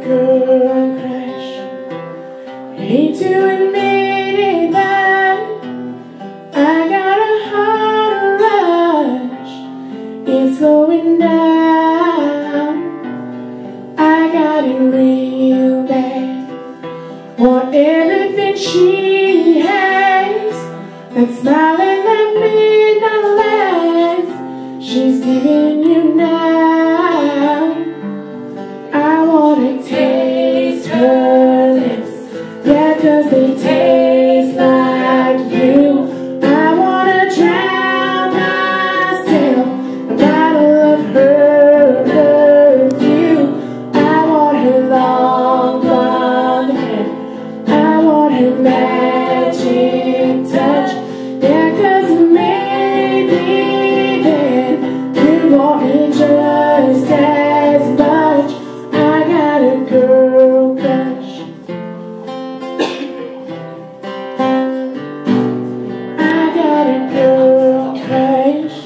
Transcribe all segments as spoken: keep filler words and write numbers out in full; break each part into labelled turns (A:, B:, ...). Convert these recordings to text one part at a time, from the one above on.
A: girl crush. Hate to admit it, but I got a heart rush. It's slowing down. I got it real bad. Want everything she has. That smiling at midnight laugh she's giving you now. I wanna taste her lips, yeah, 'cause they taste like you. I wanna drown myself in a bottle of her perfume. I want her long blonde hair, I want her magic touch, yeah, 'cause maybe then you want me just as much. I got a girl crush. I got a girl crush.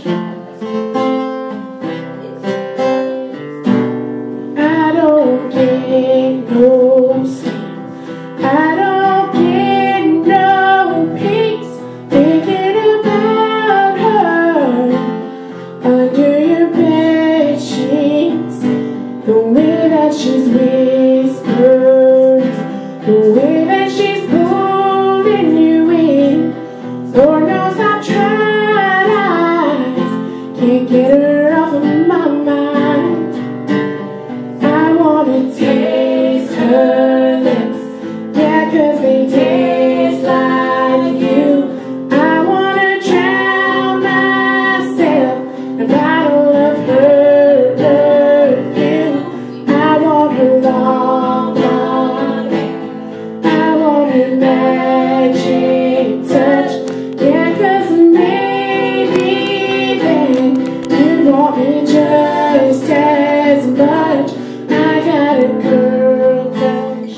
A: I don't get no sleep, I don't get no peace thinking about her under your bed sheets. The way that she's whispering, the way that she's pulling you in. Lord knows I've tried, I can't get her off of my mind. I wanna taste her lips, yeah, 'cause they taste like you. I wanna drown myself in a bottle of her perfume. I want her long blonde hair, I want her magic touch, yeah, 'cause maybe then you want me just as much. I got a girl crush.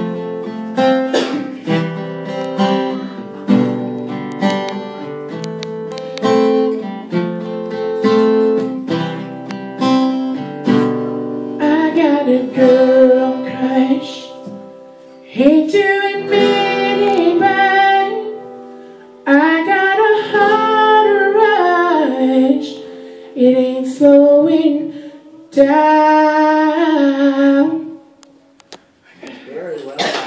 A: I got a girl crush. Hate to admit it, but I got a heart rush. It ain't slowing down.
B: Very well.